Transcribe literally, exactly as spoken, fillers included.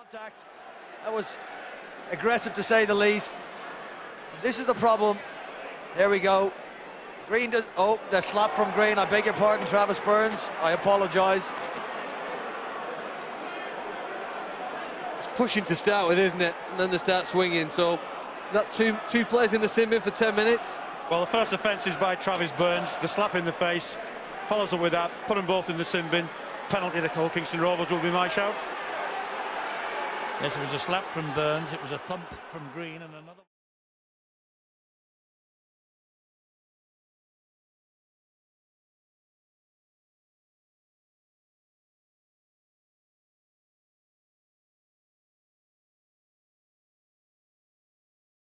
Contact. That was aggressive to say the least. This is the problem. There we go. Green does, oh, the slap from Green. I beg your pardon, Travis Burns. I apologise. It's pushing to start with, isn't it? And then they start swinging. So that two two players in the sin bin for ten minutes. Well, the first offence is by Travis Burns. The slap in the face follows up with that. Put them both in the sin bin. Penalty to Hull Kingston Rovers will be my shout. Yes, it was a slap from Burns, it was a thump from Green, and another